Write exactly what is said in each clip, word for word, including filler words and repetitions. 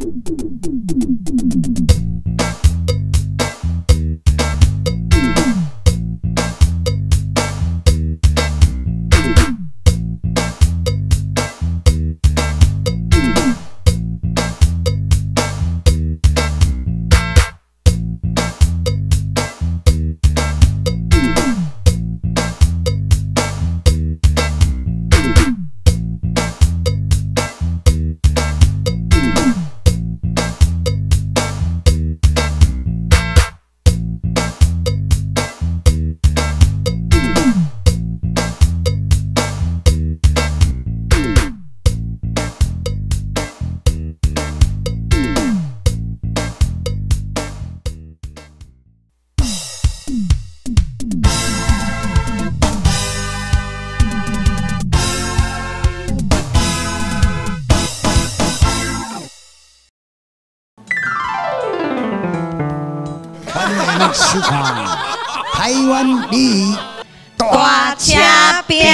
收看台湾里大车饼。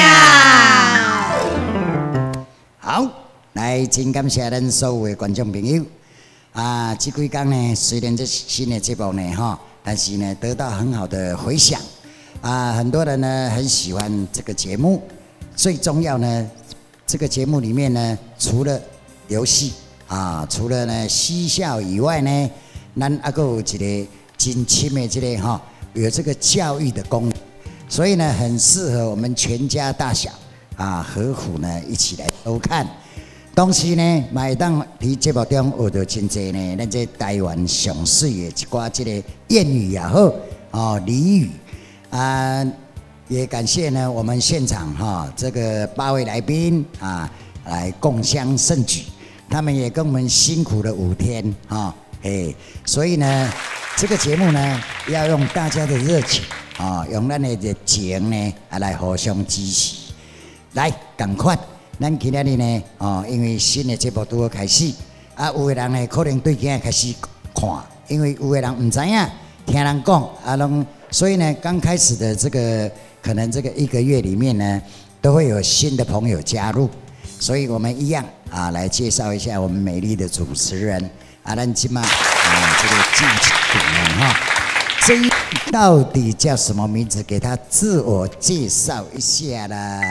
好，来真感谢咱所有的观众朋友啊！这几天呢，虽然这新的节目呢哈，但是呢得到很好的回响啊，很多人呢很喜欢这个节目。最重要呢，这个节目里面呢，除了游戏啊，除了呢嬉笑以外呢，咱还佫有一个真深的这个哈，有这个教育的功能，所以呢，很适合我们全家大小啊，合伙呢一起来收看。同时呢，嘛会当伫节目中学到真济呢，咱这台湾上水的一寡这个谚语也好，哦俚语啊，也感谢呢我们现场哈这个八位来宾啊来共襄盛举，他们也跟我们辛苦了五天啊，哎，所以呢。这个节目呢，要用大家的热情啊，用咱的热情呢，啊来互相支持。来，赶快，咱今天呢，哦，因为新的节目都要开始，啊，有的人呢可能对今日开始看，因为有的人唔知影，听人讲，啊，拢，所以呢，刚开始的这个可能这个一个月里面呢，都会有新的朋友加入，所以我们一样啊，来介绍一下我们美丽的主持人啊，咱今嘛啊这个记者。哈，这一到底叫什么名字？给他自我介绍一下啦。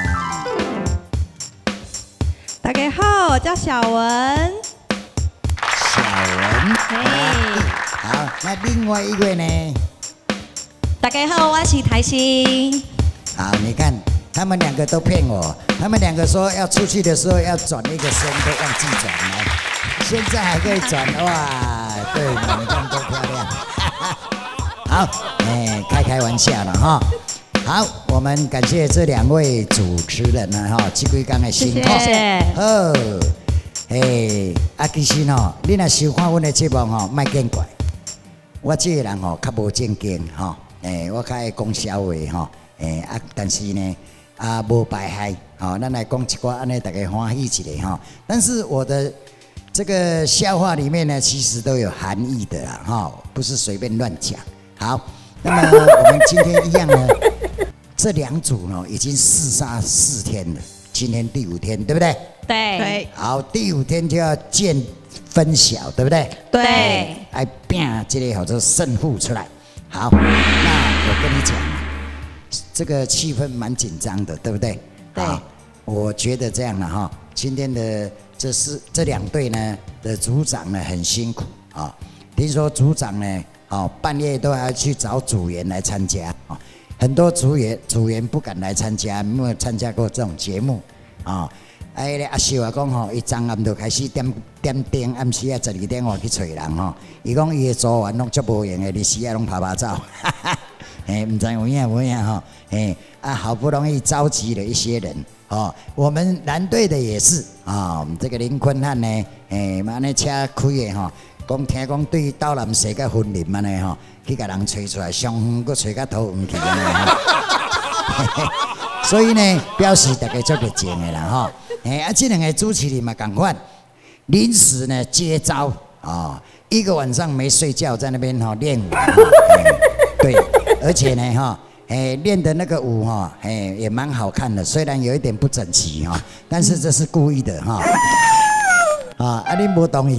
大家好，我叫小文。 小文，嘿，好，那另外一位呢？ 大家好，我是台新。 好，你看他们两个都骗我，他们两个说要出去的时候要转一个身，都忘记转了，现在还可以转哇！对，你们看多漂亮。好，哎，开开玩笑了哈。好，我们感谢这两位主持人呢哈，这几天的辛苦。 谢谢。 好，哎，啊，其实吼，你若收看阮的节目吼，莫见怪。我这个人吼较无正经吼，哎，我较爱讲笑话吼，哎啊，但是呢，啊无败害，吼，咱来讲一寡安尼大家欢喜一下哈。但是我的这个笑话里面呢，其实都有含义的啦，哈，不是随便乱讲。好，那么我们今天一样呢，这两组呢已经厮杀四天了，今天第五天，对不对？ 对。 好，第五天就要见分晓，对不对？ 对。 来拼这个好做胜负出来。好，那我跟你讲，这个气氛蛮紧张的，对不对？ 对。 我觉得这样了哈，今天的这是这两队呢的组长呢很辛苦啊，听说组长呢。哦，半夜都还要去找组员来参加啊、哦，很多组员组员不敢来参加，没有参加过这种节目啊。哎、哦，阿秀啊讲吼，伊昨暗就开始点点灯，暗时啊十二点外去找人吼。伊讲伊的组员拢足无用的，日时啊拢拍拍照，哈哈。哎，唔知有影无影吼？哎，啊，好不容易召集了一些人哦，我们蓝队的也是啊、哦，这个林坤汉呢，哎，嘛那车开的吼。讲听讲对斗南西甲分林安尼吼，去甲人吹出来，上远搁吹甲头远去安尼吼。所以呢，表示大家足热情的啦吼。哎，啊，这两个主持人嘛同款，临时呢接招啊、哦，一个晚上没睡觉，在那边哈练舞、哦。对，而且呢哈，哎练的那个舞哈，哎也蛮好看的，虽然有一点不整齐哈，但是这是故意的哈。啊，啊，你无同意啊？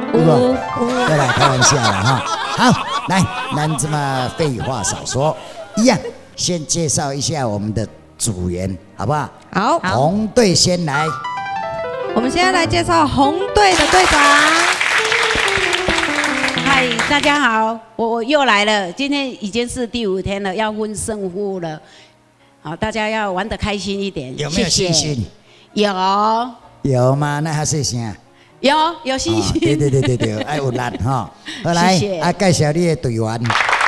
有无？再来开玩笑了哈。好，来，咱这么废话少说，一样，先介绍一下我们的组员，好不好？ 好， 红队先来。 我们现在来介绍红队的队长。 嗨，大家好，我我又来了，今天已经是第五天了，要问胜负了。好，大家要玩得开心一点。 有没有信心？ 谢谢有。 有吗？那还是啥？ 有有信心。 哦、对对对对对，爱有力哈。好来， 谢谢啊，介绍你的队员。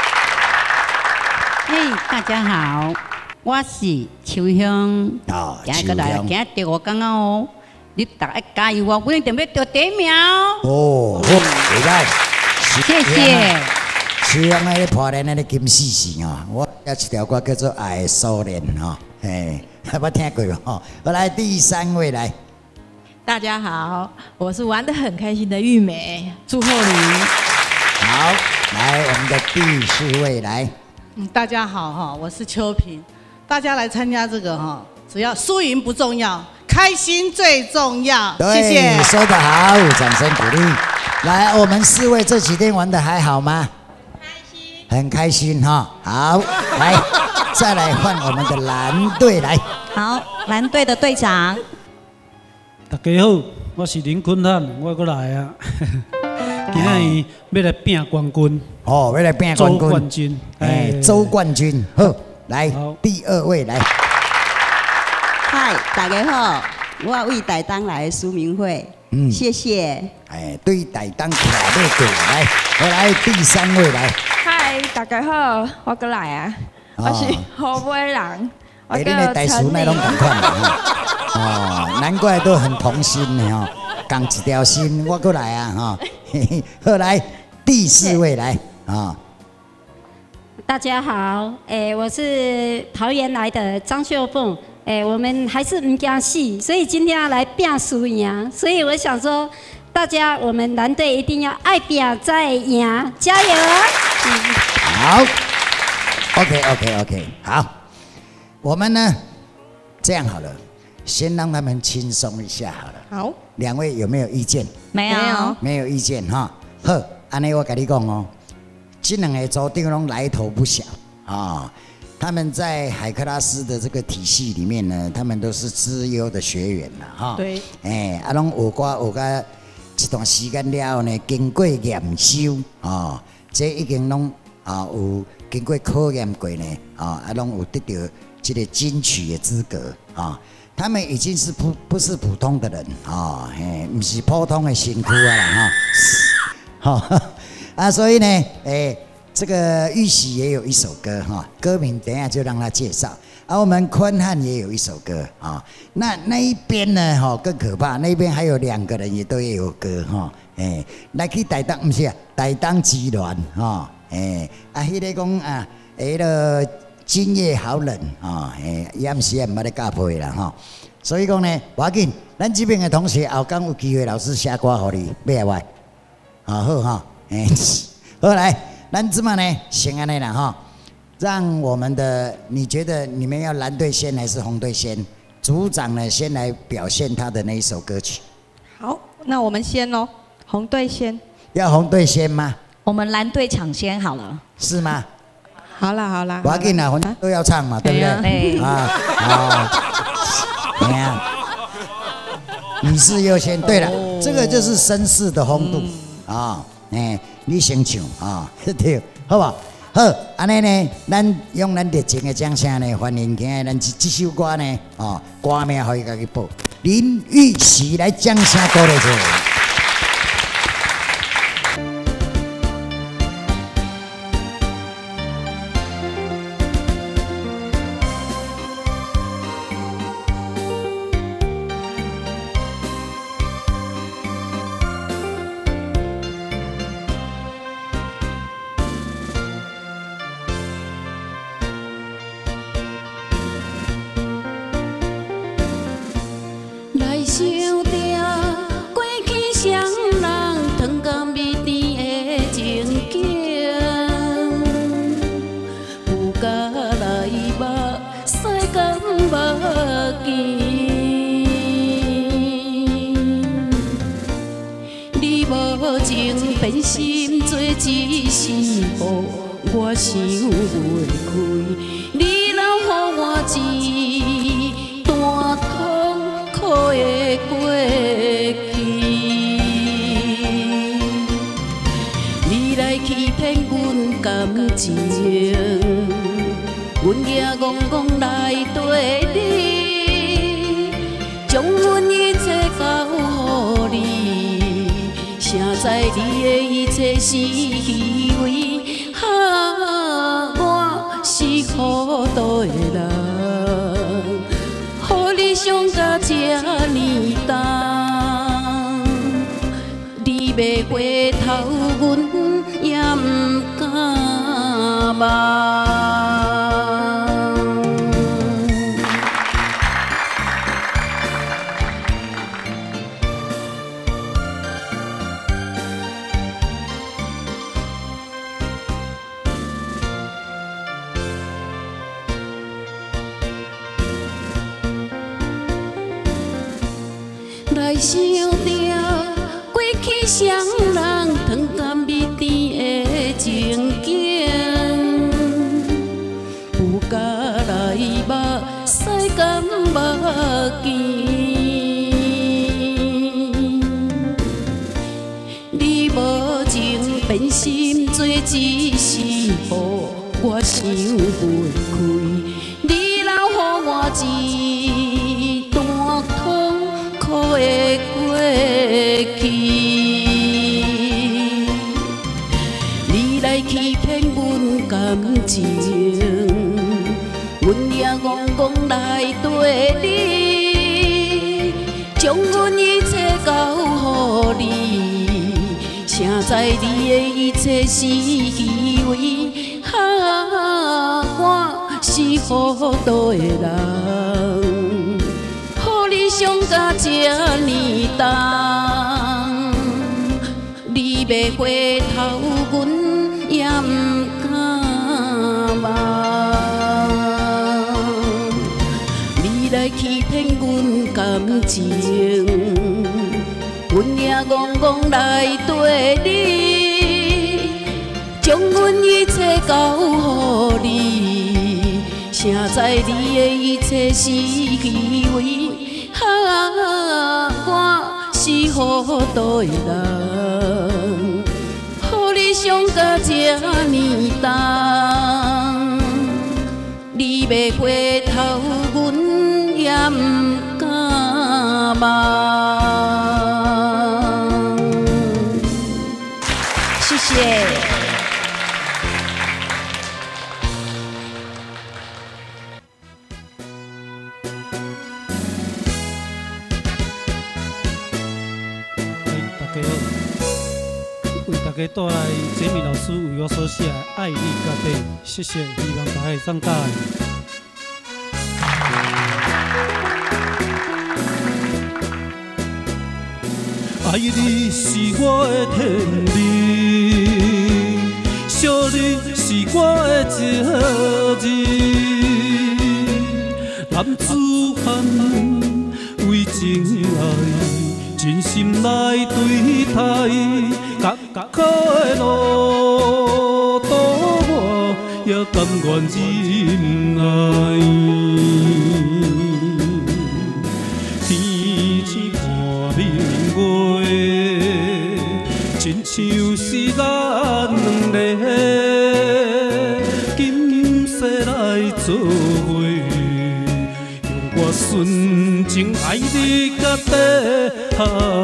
嘿，大家好，我是秋香。 哦， 今过来，今日我刚刚哦，你大家加油哦，我一定要得第一名。 哦，好，未歹。 谢谢。 希望那个破烂那个金丝丝哦，我有一条歌叫做《爱的锁链》哈，嘿，我听过哦。我来第三位来。 大家好，我是玩得很开心的玉美，祝贺你。 好，来我们的第四位来。 嗯，大家好哈，我是秋萍。大家来参加这个哈，只要输赢不重要，开心最重要。谢谢。 说得好，掌声鼓励。来，我们四位这几天玩得还好吗？开心。很开心哈。好，来，再来换我们的蓝队来。 好，蓝队的队长。 大家好，我是林坤汉，我过来啊。今天要来拼冠军。 哦，要来拼冠军。 周冠军。 哎，周冠军。好，来第二位来。 嗨，大家好，我为台东来的苏明慧。嗯，谢谢。 哎，对台东卡队队来，我来第三位来。 嗨，大家好，我过来啊，我是河尾人，我叫陈丽。哦，难怪都很同心的哦，共一条心，我过来啊哈。后来第四位来啊。 大家好，诶，我是桃园来的张秀凤，诶，我们还是唔惊死，所以今天要来拼输赢，所以我想说，大家我们蓝队一定要爱拼再赢，加油！ 好 ，OK OK OK， 好，我们呢这样好了。先让他们轻松一下好了。 好， 两位有没有意见？ 没有， 没有意见哈。好，安尼我跟你讲哦，这两个组长拢来头不小啊。他们在海克拉斯的这个体系里面呢，他们都是资优的学员了哈。 对。 哎，啊，拢有qua有qua一段时间了后呢，经过验收啊，这已经拢啊有经过考验过呢啊，啊拢有得到这个金曲的资格啊。他们已经是不不是普通的人啊，嘿，不是普通的辛苦啊啦哈，好啊，所以呢，诶，这个玉玺也有一首歌哈，歌名等一下就让他介绍。啊，我们坤汉也有一首歌啊，那那一边呢，哈更可怕，那边还有两个人也都也有歌哈，诶，来去台东不是啊，台东集团哈，诶，啊，迄个讲啊，迄个。今夜好冷啊！诶，也时也唔捌咧教配啦吼，所以讲呢，无要紧，咱这边的同学后讲有机会，老师写歌互你，要来啊好哈，诶，好来，咱这么呢，先安尼啦哈，让我们的你觉得你们要蓝队先还是红队先？组长呢，先来表现他的那一首歌曲。 好，那我们先咯，红队先。 要红队先吗？ 我们蓝队抢先好了。是吗？ 好啦好啦， 不要紧啦，反正都要唱嘛，对不对？ 对啊，好，怎样？女士优先。对了，这个就是绅士的风度啊！哎，你先唱啊，对，好不好？好，安尼呢，咱用咱热情的掌声呢，欢迎今日咱这这首歌呢，哦，歌名可以家己报，林玉玺来掌声鼓励者。 来想着过去无情变心做一世，予我想袂开。你若予我一段痛苦的过去，你来欺骗阮感情，阮也戆戆来对你，将阮一切交予你，谁知你的一切是虚伪？哈，我是糊涂的人，予你伤甲这呢重，你要回头，阮也不敢望。来想着过去双人糖甘蜜甜的情景，有甲来目屎甘目镜。你无情变心做一世，予我想袂开。你若予我一段痛苦的过去，你来欺骗阮感情，阮也戆戆来对你，将阮一切交予你，谁知你的一切是虚伪？哈，我是糊涂的人，予你伤甲这呢重，你要回头，阮也不敢望。你来欺骗阮感情，阮也戆戆来对你，将阮一切交予你，谁知你的一切是虚伪？哈，我是糊涂的人，予你伤甲这呢重，你要回头，阮也不敢望。谢谢。 为大家带来杰明老师为我所写的《爱你到底》，谢谢，希望大家会送到。爱你是我的天命，惜你是我的情人，男子汉为情爱，真心来对待。艰苦的路途，我也甘愿忍耐。天星伴明月，亲像是咱两个今世来做伙，用我纯情爱你到底，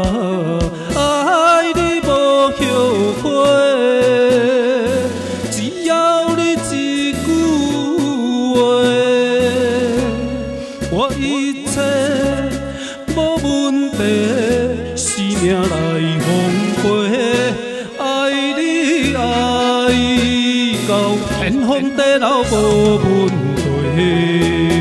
爱你。后悔，只要你一句话，我一切无问题，生命来奉陪，爱你爱到天荒地老无问题。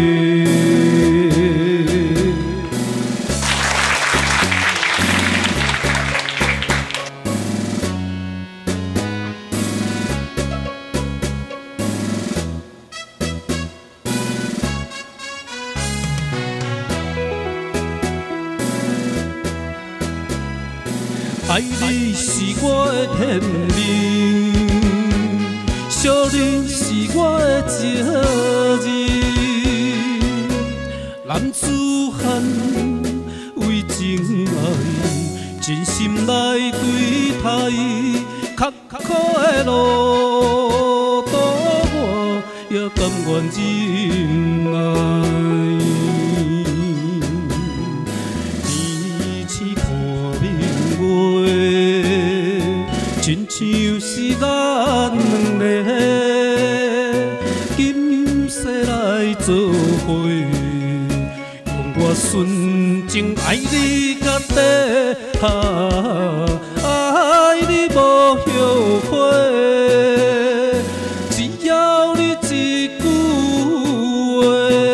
爱你是我的天命，惜你是我的情人。男子汉为情爱，真心来对待，坎坷的路途我也甘愿忍耐。天星破明月，亲像是咱两个今世来做伙。我纯情爱你到底，爱你无后悔，只要你一句话，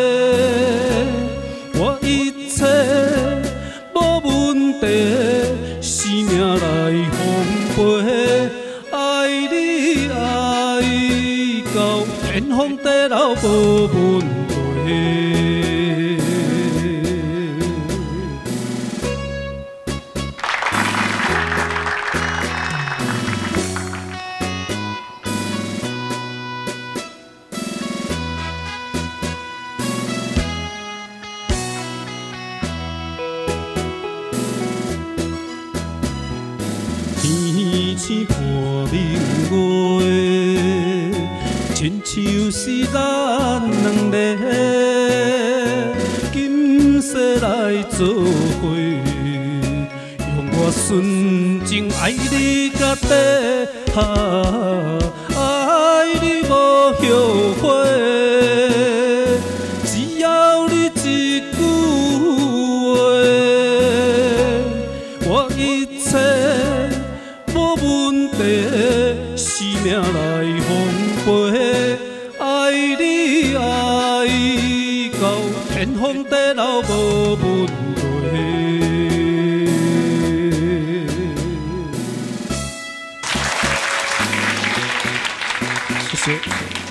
我一切无问题，生命来奉陪，爱你爱到天荒地老无问题。天星破明月，亲像是咱两个今世来做伙，用我纯情爱你到底，爱你无后悔，只要你一句话，我一切无问题，生命来奉陪，爱你爱到天荒地老无问题。谢谢。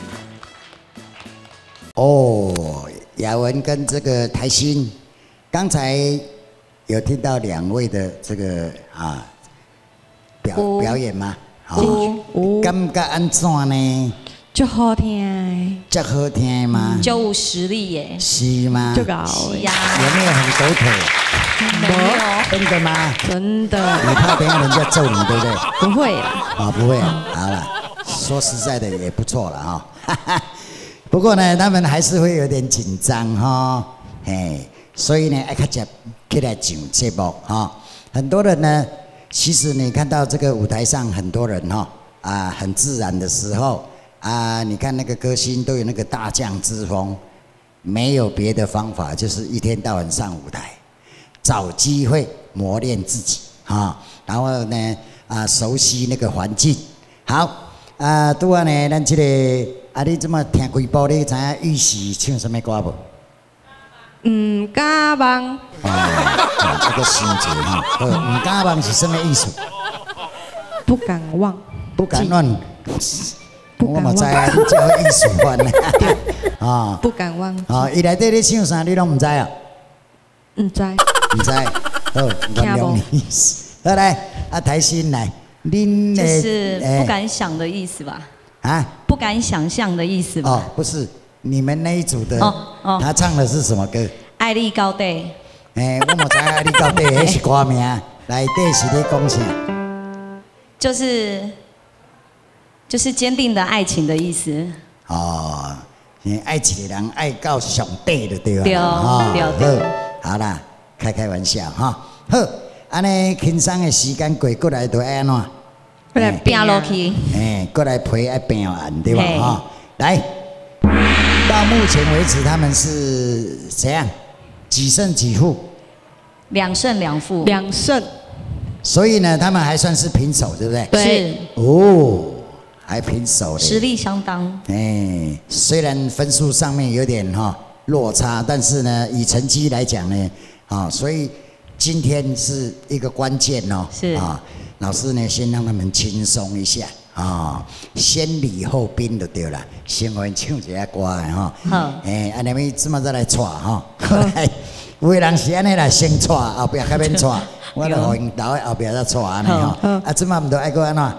哦，雅文跟这个台新，刚才有听到两位的这个啊。表表演吗？ 有， 感觉安怎呢？ 就好听， 这好听吗？ 就有实力耶。 是吗？ 就搞是呀。 有没有很狗腿？ 没有。 真的吗？ 真的。 你怕等下人家揍你，对不对？ 不会啦。 啊，不会。好了，说实在的也不错了哈。不过呢，他们还是会有点紧张哈，嘿，所以呢，爱较接起来上节目哈。很多人呢。其实你看到这个舞台上很多人哈啊，很自然的时候啊，你看那个歌星都有那个大将之风，没有别的方法，就是一天到晚上舞台，找机会磨练自己啊，然后呢啊熟悉那个环境。好啊，拄啊呢，咱这个啊，你这么听几部，你知影玉玺唱什么歌无？ 唔敢忘。 哦，这个心结哈，好，唔敢忘是什么意思？ 不敢忘。 不敢忘。我嘛知啊，你这好艺术范呢。啊。 不敢忘。 啊，伊内底咧唱啥，你拢唔知啊？ 唔知。 唔知。好，原谅你意思。好来，啊台新来，恁就是不敢想的意思吧？啊？不敢想象的意思吧？ 哦，不是。你们那一组的， 哦哦、 他唱的是什么歌？ 爱你到底。 哎、欸，我冇知爱你到底，那是歌名，内底是咧讲啥？ 就是就是坚定的爱情的意思。 哦，爱一个人爱到上底就对了。 对哦，对对。 好啦，开开玩笑哈。好，安尼轻松的时间过过来就安怎？ 过来拼落去。 哎，过来陪爱拼完对吧？哈，来。到目前为止，他们是怎样？几胜几负？ 两胜两负。 两胜。 所以呢，他们还算是平手，对不对？ 对。 哦，还平手嘞。 实力相当。 哎，虽然分数上面有点哈落差，但是呢，以成绩来讲呢，啊，所以今天是一个关键哦。 是啊，老师呢，先让他们轻松一下。啊，先礼后兵就对了，先我唱一下歌的哈。好，哎，安尼咪这么再来带哈，来有的人是安尼啦，先带，后壁较免带。我著互因头后壁再带安尼吼。啊，即马毋着爱搁安怎？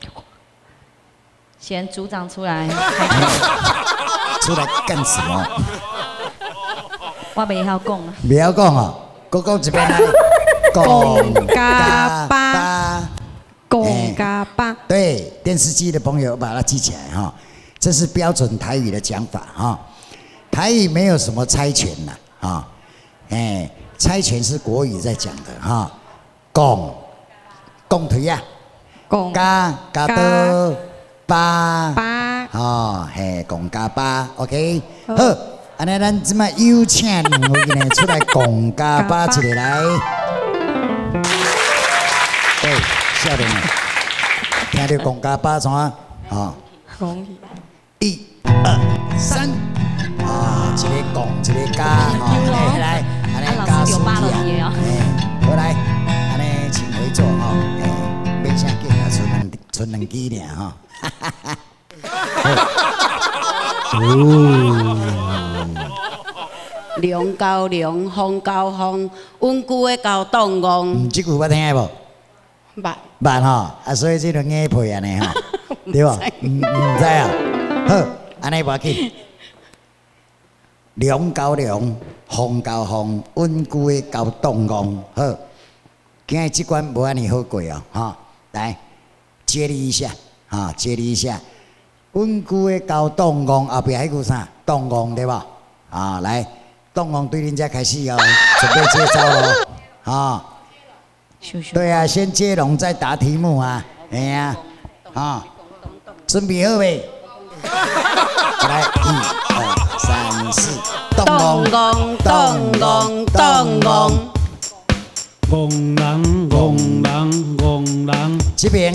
先组长出来。 出来干什么？ 我袂晓讲啊。 袂晓讲哦，搁讲一遍来。 公家巴，公家巴。 对，电视机的朋友把它记起来哈，这是标准台语的讲法哈。台语没有什么猜拳呐，啊，哎，猜拳是国语在讲的哈。公，公腿呀， 公加加多巴巴， 哦，嘿，公加巴 ，OK， 好，安尼咱即摆有请两位呢出来公加巴一个来。对，少年们，听到公家巴怎啊？啊，一、二、三，啊，一个公，一个家，哦，来，安尼家属体啊，哎，好来，安尼请回座哈，哎，免啥紧啊，剩两剩两支尔哈，哈哈哈。 龙交龙，风交风，稳固的交动工。 嗯，这句捌听无？ 捌。 捌吼，啊，所以这个硬配安尼吼，对无？唔唔知啊。好，安尼无要紧。龙交龙，风交风，稳固的交动工。好，今日这关无安尼好过哦，哈，来接力一下，哈，接力一下。稳固的交动工，后壁迄句啥？动工对吧？啊，来，动工对恁遮开始哦，准备接招喽，啊。对啊，先接龙再答题目啊，哎呀，啊，准备好未？来，一、二、三、四，动工，动工，动工。 戆人，戆人，戆人。 这边。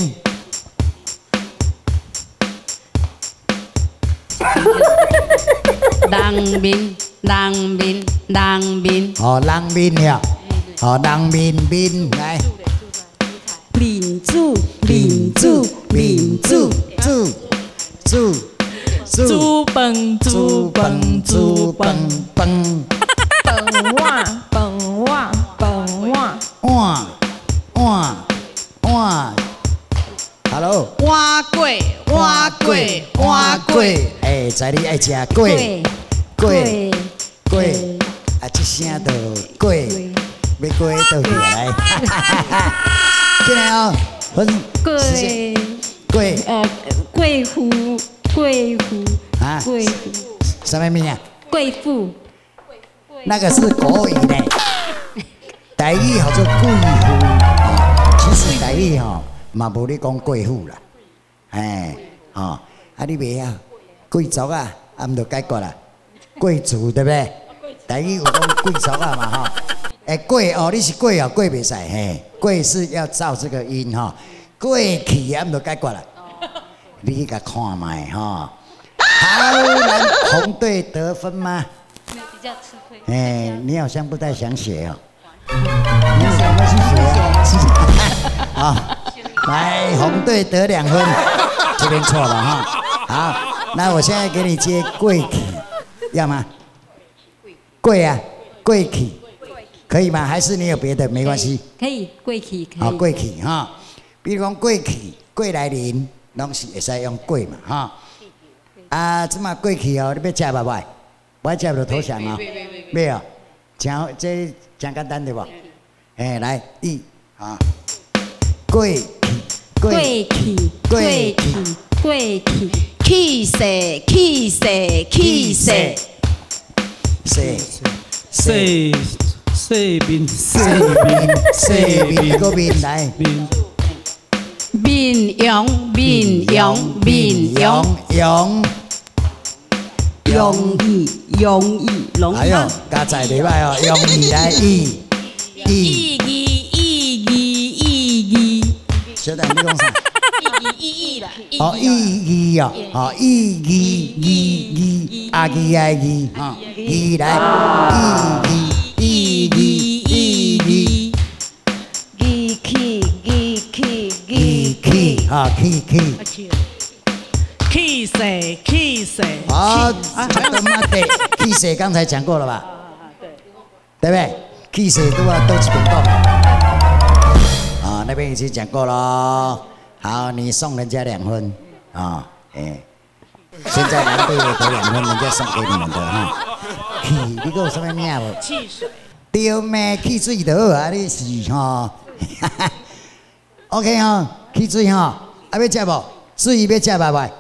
人民，人民，人民。 哦，人民呀。好，人民民来， 民主，民主，民主， 主主主， 猪本猪本猪本本本碗本碗本碗碗碗碗 ，Hello， 碗粿碗粿碗粿， 哎，知你爱食粿粿粿，啊，一声就粿。要过倒起来，进来哦，分贵贵呃贵妇贵妇啊贵妇什么名啊？ 贵妇， 那个是国语呢，台语叫做贵妇啊。其实台语吼嘛无你讲贵妇啦，哎，吼啊你袂啊贵族啊，啊毋就解决啦，贵族对不对？台语有讲贵族啊嘛吼。哎，贵哦，你是贵哦，贵袂使嘿，贵是要照这个音哈，贵气啊，唔就解决了。你去甲看卖哈。好，来红队得分吗？ 比较吃亏。 哎，你好像不太想写哦。你想要去写？啊，来红队得两分，这边错了哈。好，那我现在给你接贵气，要吗？贵啊，贵气。可以吗？还是你有别的？没关系。 可以，贵气可以。 好，贵气哈，比如讲贵气、贵来临，拢是会使用贵嘛哈。啊，即马贵气哦，你要食吧袂？我食就投降哦。没有，讲这讲简单对不？哎，来一啊，贵气， 贵气，贵气，贵气， 气势，气势，气势， 势势。世面，世面，世面个面来， 面， 面容，面容，面容， 容， 容易，容易，容易。 哎呦，加载袂歹哦，容易来易， 易，易，易，易，易，易。 小弟，你讲啥？ 易，易，易啦。 哦，易易哦，哦，易易易易，阿易阿易，哈，易来，易易。义义义义， 义气义气义气啊气气， 气势气势。 好，这个嘛对，气势刚才讲过了吧？ 对不对？气势都要都一边讲。啊，那边已经讲过了。好，你送人家两分啊，哎、欸，现在蓝队也得两分，人家送给你们的哈。气，你给我什么名无？ 汽水。 对咩？汽水就好啊，你是吼。OK 哈，汽水哈，啊要食无？水要食袂袂？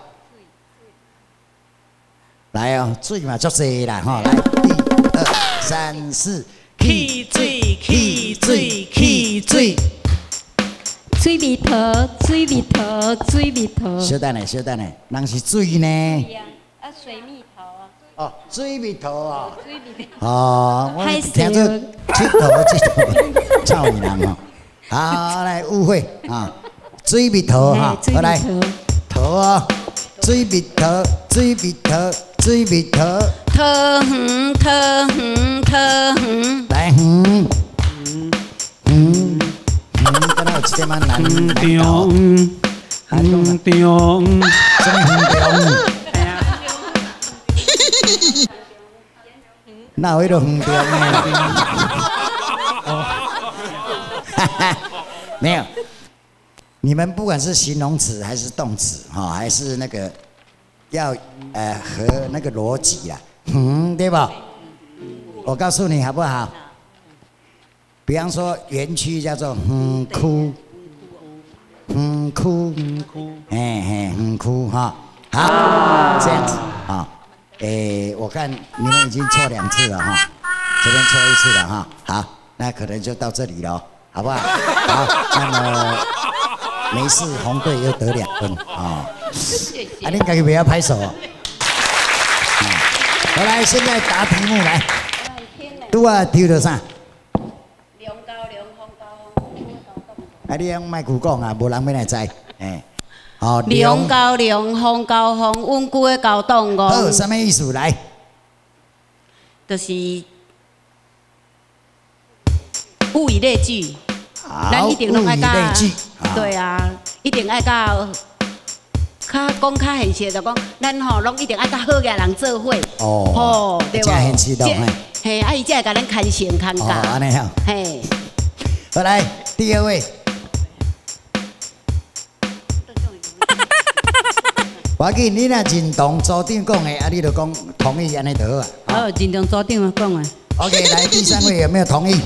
来哦，水嘛足济啦吼，来，一二三四， 汽水，汽水，汽水。 水蜜桃，水蜜桃，水蜜桃。 小等下，小等下，人是水呢。 对呀，啊水蜜桃啊。 哦，水蜜桃哦。 水蜜桃。 哦，我听做佚佗佚佗，臭女人哦。好，来误会啊，水蜜桃哈，好来，桃哦，水蜜桃，水蜜桃，水蜜桃。 桃园，桃园，桃园。 来，园，园。嗯，刚才有一点仔难难搞。 园中， 什么园中？哪有迄个园中呢？没有，你们不管是形容词还是动词，哈，还是那个要呃和那个逻辑啦，嗯，对吧？我告诉你好不好？比方说园区叫做园区，园区，嘿嘿，园区哈，好，这样子啊，诶，我看你们已经错两次了哈，这边错一次了哈，好，那可能就到这里了，好不好？好，那么没事，红队又得两分啊，啊，你自己不要拍手哦。好，来，现在答题目来，拄啊抽到啥？啊！你用麦克讲啊，无人要来知。诶，哦， 龙高龙，风高风，稳固的高档哦。 好，什么意思？来， 就是物以类聚，咱一定拢爱甲。对啊，一定爱甲。较讲较现实就讲，咱吼拢一定爱甲好嘅人做伙。 哦。 哦，对无？ 真现实咯，嘿。 嘿，啊，伊才会甲咱牵线牵架。 哦，安尼好。 嘿。 好来，第二位。我记你若认同组长讲的，啊，你就讲同意安尼就好啊。 好，认同组长讲啊。 OK， 来第三位有没有同意？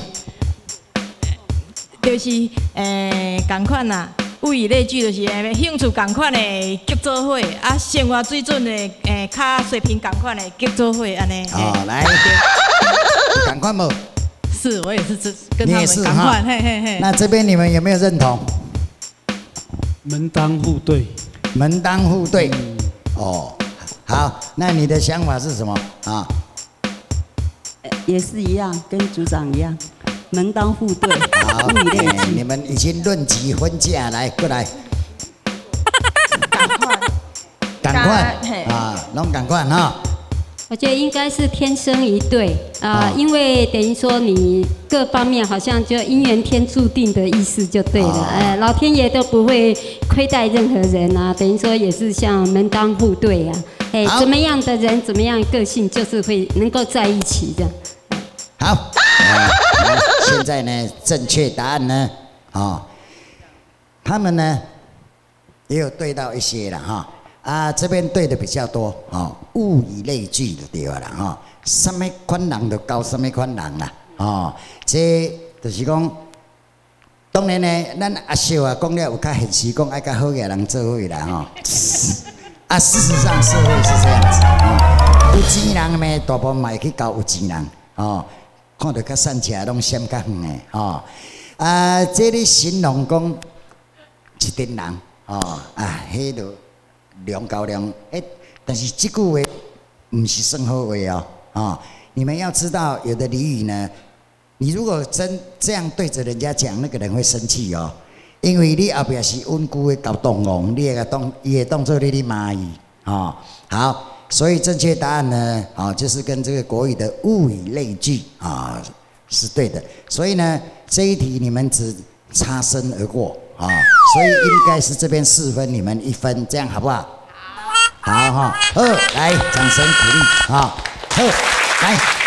就是诶，共款啦，物以类聚，就是诶，兴趣共款的结做伙，啊，生活水准的诶，较水平共款的结做伙，安尼。 哦，来，共款无？ 是，我也是这跟他们共款，嘿嘿嘿。 那这边你们有没有认同？ 门当户对。 门当户对，哦，好，那你的想法是什么啊？ 也是一样，跟组长一样，门当户对， 好， 物以类聚。 你们已经论及婚嫁，来过来， 赶快， 赶快啊，拢赶快哈。 我觉得应该是天生一对啊、呃，因为等于说你各方面好像就姻缘天注定的意思就对了，哎、呃，老天爷都不会亏待任何人啊，等于说也是像门当户对啊，哎，怎么样的人，怎么样个性，就是会能够在一起的。 好，呃、现在呢，正确答案呢，哦，他们呢也有对到一些了哈。啊，这边对的比较多哦，物以类聚就对了哈。什么款人就交什么款人啦，哦，这就是讲，当然呢，咱阿秀啊讲了有较现实，讲爱甲好嘅人做伙啦哈。啊，事实上社会是这样子啊，有钱人呢，大部分嘛会去交有钱人哦，看到较善起来拢闪较远的哦。啊，这里形容讲一群人哦，啊，迄度。量高量，哎，但是这句话不是算好话哦，啊，你们要知道，有的俚语呢，你如果真这样对着人家讲，那个人会生气哦，因为你后边是稳固的搞动哦，你也当，也当做你的蚂蚁啊。好，所以正确答案呢，啊，就是跟这个国语的物以类聚啊是对的。所以呢，这一题你们只擦身而过。啊，所以应该是这边四分，你们一分，这样好不好？好，好哈，好，来，掌声鼓励啊！好，来，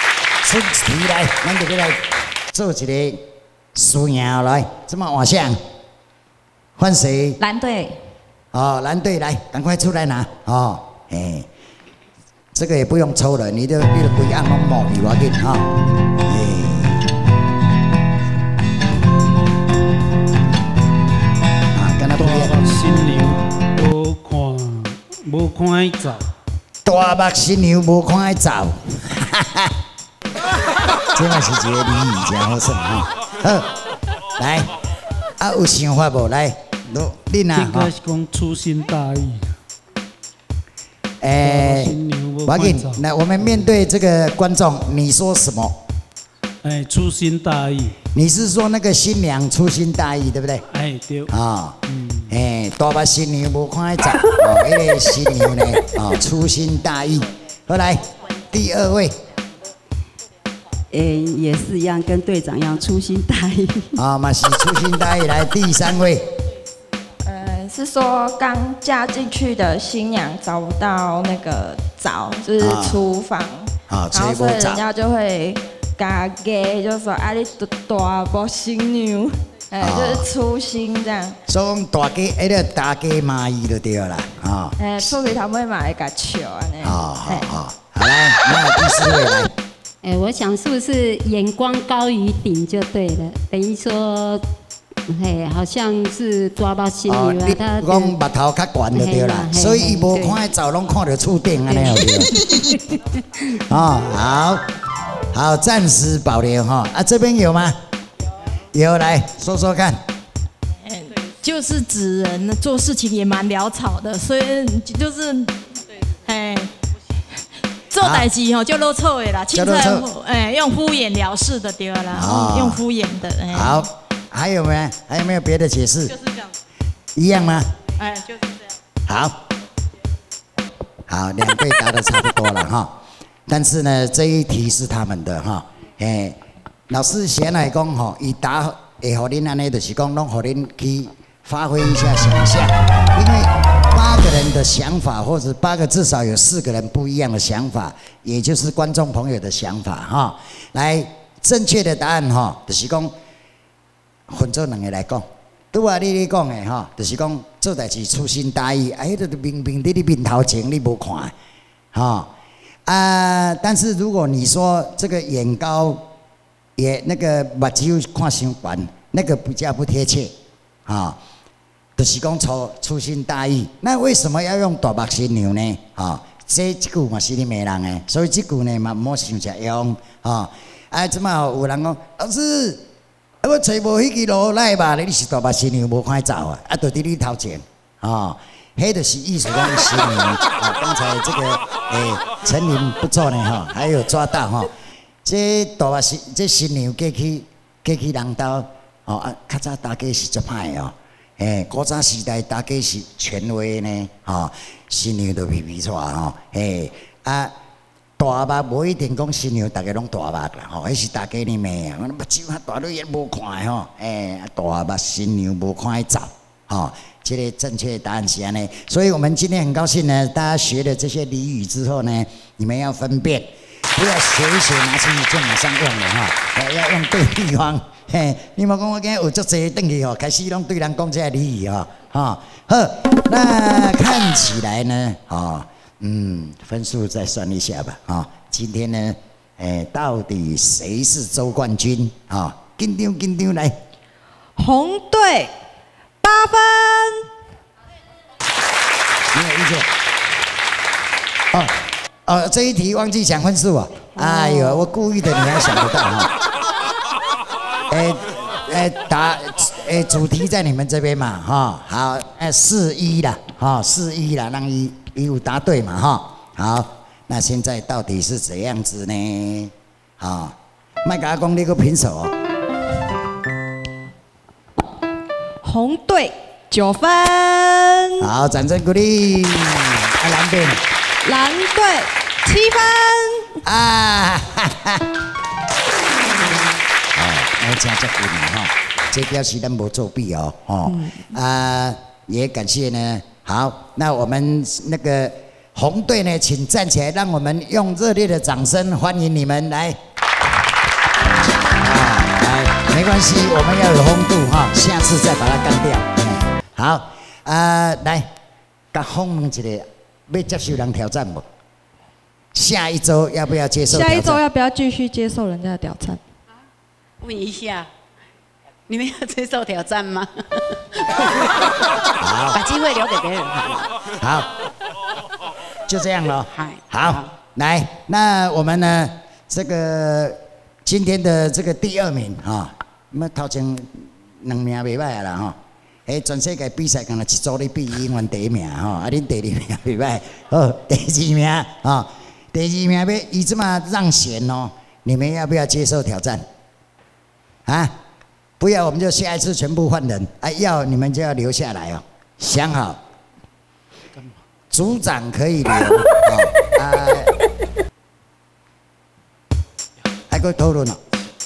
出题来，咱就来做一个输赢来，这么往下换谁？ 蓝队。 哦，蓝队来，赶快出来拿哦，哎，这个也不用抽了，你的你的鬼按拢摸你我给哈，哎，啊，跟他不一样。 新娘无看无看伊走， 大目新娘无看伊走，哈哈，这嘛是一个俚语，真好耍哈。好，来，啊有想法无？来。你呐， 应该是讲粗心大意。 哎，我给你，来，我们面对这个观众，你说什么？ 哎，粗心大意。 你是说那个新娘粗心大意，对不对？ 哎，对。 啊，嗯，哎，大把新娘无看走，哦，那个新娘呢，啊，粗心大意。后来，第二位。 诶，也是一样，跟队长一样粗心大意。 啊，嘛是粗心大意。来，第三位。 是说刚嫁进去的新娘找不到那个灶，就是厨房， 啊， 然后所以人家就会嘎给，就说啊你大波新娘，哎，就是粗心这样。 所以大家一个大家满意就对了啊。 哎，出去他们嘛会甲笑安尼。 好好好，好来，那第四位来。 哎，我想是不是眼光高于顶就对了，等于说。嘿，好像是抓到新娘啊，他讲目头较悬就对啦，所以伊无看走，拢看到厝顶安尼有对。哦，好，好，暂时保留哈。啊，这边有吗？有，来说说看。 就是指人做事情也蛮潦草的，所以就是，哎，做代志吼就落错的啦，凊彩哎用敷衍了事的对啦，用敷衍的。 好。还有没有？还有没有别的解释？ 就是这样。 一样吗？ 哎，就是这样。好，好，两位答的差不多了哈。但是呢，这一题是他们的哈。哎，老师先来讲哈，伊答会互恁安尼，就是讲，拢互恁去发挥一下想象，因为八个人的想法，或者八个至少有四个人不一样的想法，也就是观众朋友的想法哈。来，正确的答案哈，就是讲。分做两个来讲，拄啊你咧讲的吼，就是讲做代志粗心大意，啊，迄个明明伫你面头前你无看，吼啊，但是如果你说这个眼高，也那个目睭看伤悬，那个比较不贴切，啊，就是讲粗粗心大意。那为什么要用大目新娘呢？啊，这这句嘛是你骂人的，所以这句呢嘛莫想着用，啊，啊，即马有人讲老师。啊！我找无迄支路来吧，你是大目新娘无看走啊！啊，就伫你头前，啊，迄就是意思讲新娘啊。刚才这个诶，陈林不错呢哈，还有抓到哈。这大目新这新娘过去过去人兜哦啊，较早大家是足歹哦，诶，古早时代大家是权威呢，哈，新娘都皮皮出吼，诶啊。大目无一定讲新娘，大家拢大目啦，吼，迄是大家呢骂啊，我目睭较大都也无看吼，诶，大目新娘无看伊走，吼，这个正确答案是安尼。所以我们今天很高兴呢，大家学了这些俚语之后呢，你们要分辨，不要学一学拿出去就马上用了哈，要用对地方。嘿，你莫讲我今日有足济转去吼，开始拢对人讲这个俚语吼，哈，好，那看起来呢，哦。嗯，分数再算一下吧，啊、哦，今天呢，哎，到底谁是周冠军啊？紧张紧张来， 红队八分， 没有意见。哦哦，这一题忘记讲分数啊！哎呦，我故意的，你还想得到哈？哎哎，答哎，主题在你们这边嘛，哈、哦，好，哎，四一啦，哈、哦，四一啦，让一。一五答对嘛哈，好，那现在到底是怎样子呢？啊，麦克阿公那个平手哦。 红队九分。 好，掌声鼓励。啊，蓝队。 蓝队七分。 啊，哈哈。哦，那真足good嘛哈，这表示咱无作弊哦，哦，嗯、啊，也感谢呢。好，那我们那个红队呢，请站起来，让我们用热烈的掌声欢迎你们来。 没关系，我们要有风度哈，下次再把它干掉。好，啊、呃，来，甲访问一下，要接受人挑战不？下一周要不要接受挑战？ 下一周要不要继续接受人家的挑战？ 问一下，你们要接受挑战吗？ 好， 把机会留给别人。 好，就这样咯。好，来，那我们呢？这个今天的这个第二名哈，那么头前两名袂歹啦哈。诶，全世界比赛敢若一组咧比永远第一名吼，啊，恁第二名袂歹，好，第二名啊，第二名要伊这么让贤哦，你们要不要接受挑战？啊，不要我们就下一次全部换人，啊，要你们就要留下来哦，想好，组长可以留哦，啊，还搁讨论哦。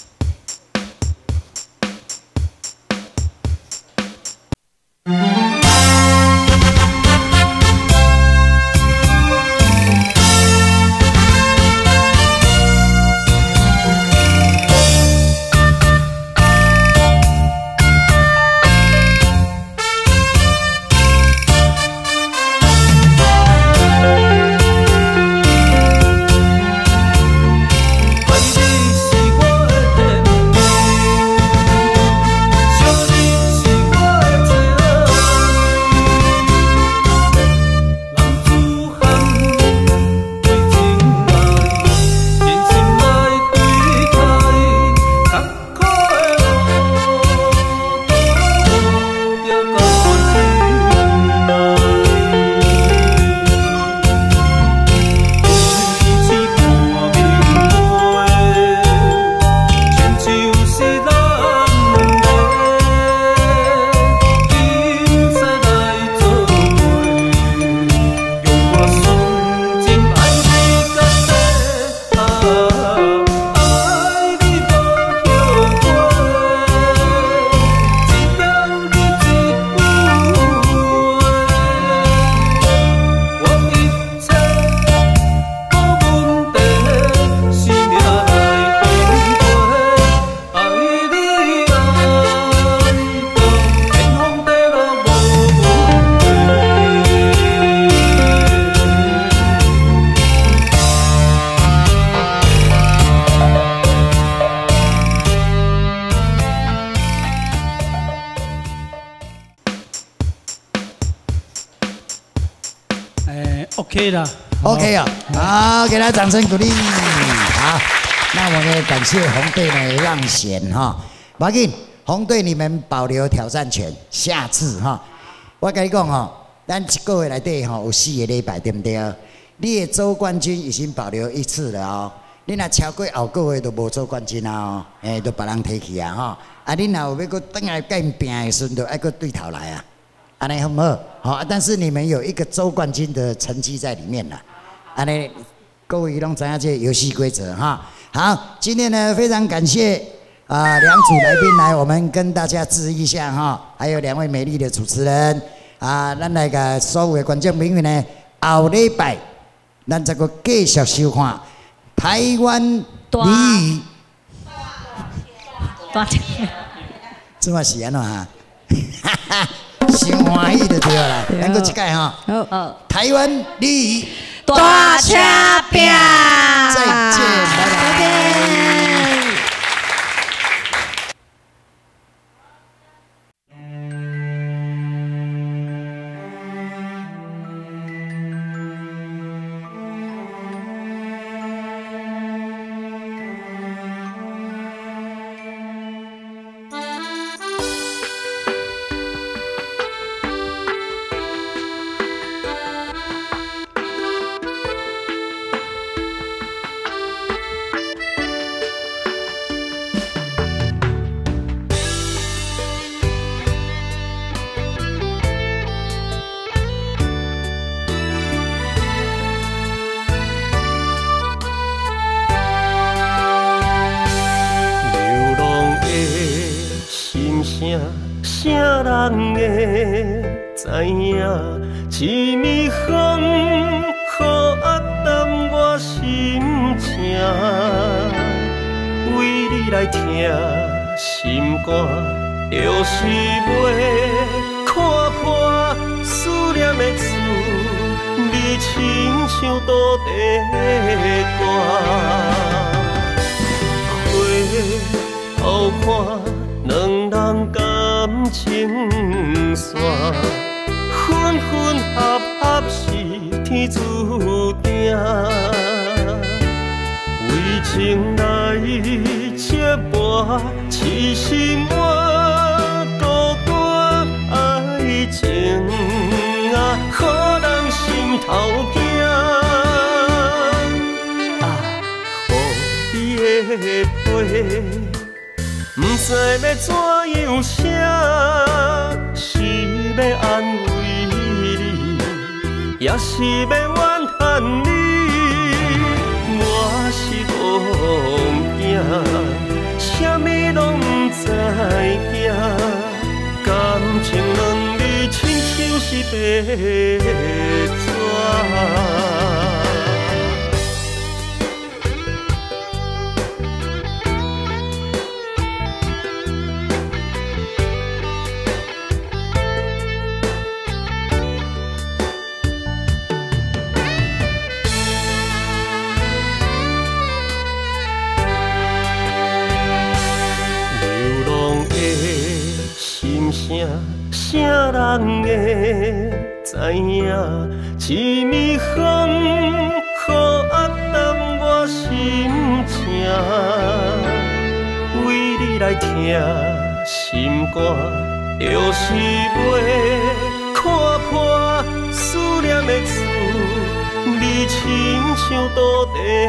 OK 了 ，OK 啊，好，给他掌声鼓励。好，那我们感谢红队呢让贤哈，马紧红队你们保留挑战权，下次哈，我跟你讲哦，咱一个月内底吼有四个礼拜对不对？你的周冠军已经保留一次了哦，你若超过后个月都无做冠军啊哦，诶，都别人摕去啊哈，啊你若有要搁等来跟拼的时阵，就爱搁对头来啊。安尼好不好？好，但是你们有一个周冠军的成绩在里面了。安尼各位拢知影这游戏规则哈。好，今天呢非常感谢啊、呃、两组来宾来，我们跟大家致意一下哈。还有两位美丽的主持人啊，咱来个所有的观众朋友呢，后礼拜咱再个继续收看台湾俚语。 大这么是安怎哈？真欢喜就对了，咱搁一届哈。好，台湾俚语大车饼， 再见，拜拜。 啥人会知影？一暝风雨压淡我心情，为你来听心肝就是袂看破思念的厝，你亲像土地大，回头看两人感情线，分分合合是天注定。为情来接跋，痴心换孤单爱情啊，可人心头惊。啊，予伊的批，不知要怎样写，是要安慰你，也是要怨恨你。我是戆囝，啥物拢不知惊，感情两字亲像是白纸。声人会知影，一暝风雨压淡我心情，为你来听心肝，就是袂看破思念的厝，你亲像土地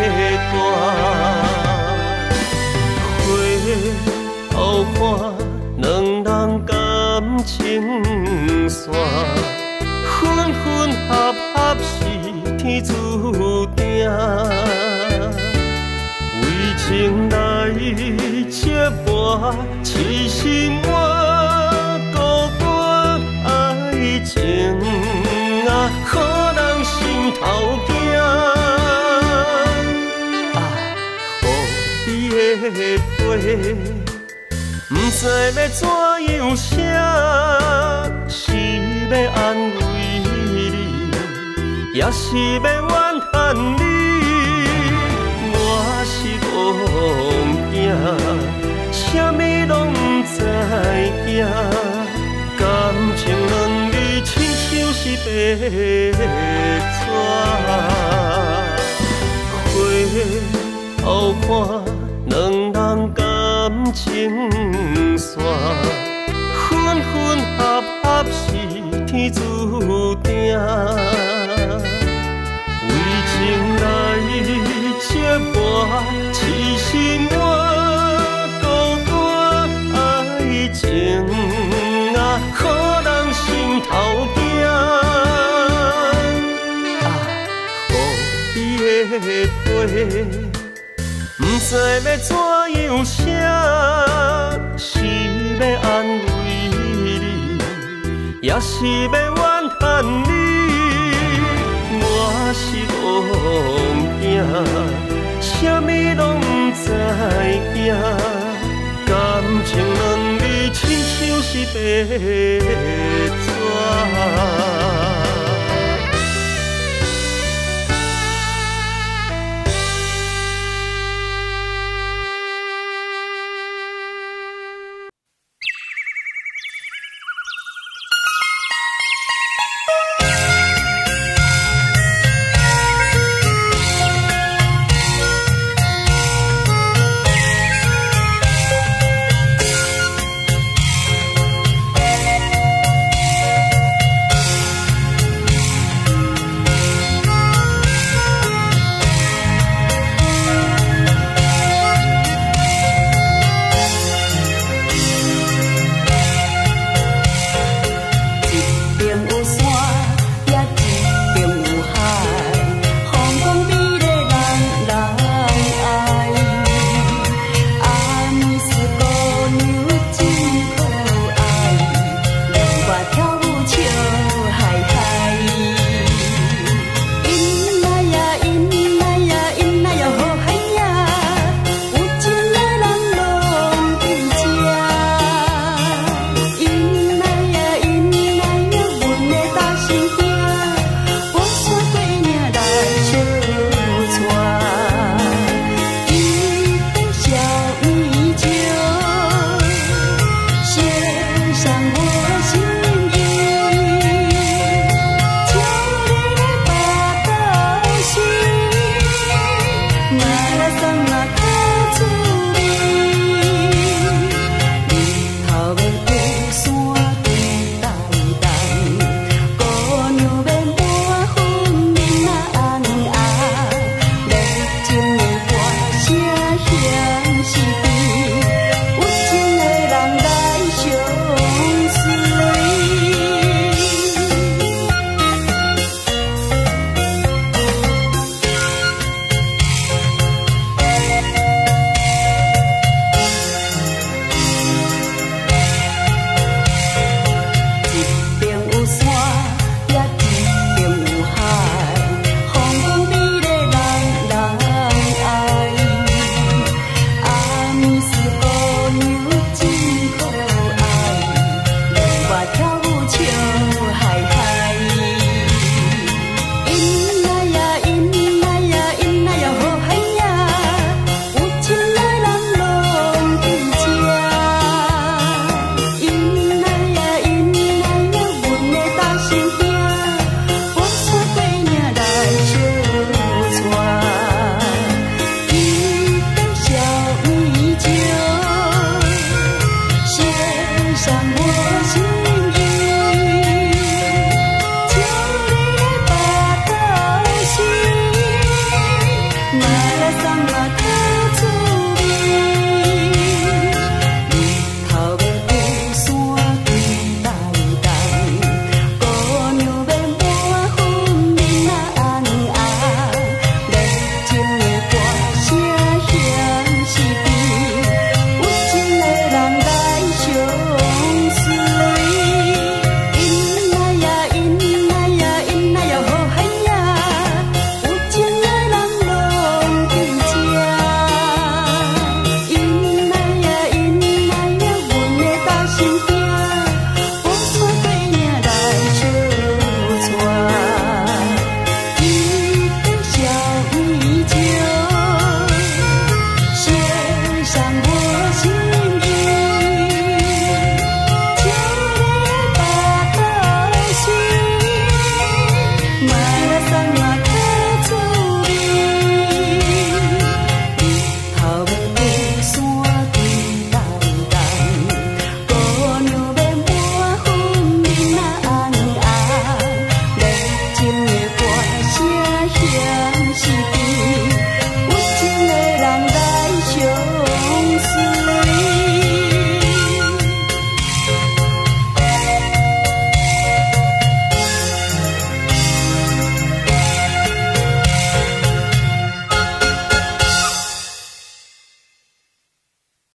大，回头看。两人感情线，分分合合是天注定。为情来接跋，痴心换孤单爱情啊，可人心头惊。啊，予伊的批。不知要怎样写，是要安慰你，也是要怨恨你。我是戆囝，啥物拢不知惊，感情两字亲像是白纸。回头看。两人感情线，分分合合是天注定。为情来接跋，痴心换孤单爱情啊，可人心头惊。啊，予伊的批。不知要怎样写，是要安慰你，也是要怨恨你。我是戆囝，啥物拢不知惊，感情两字亲像是白纸。 心。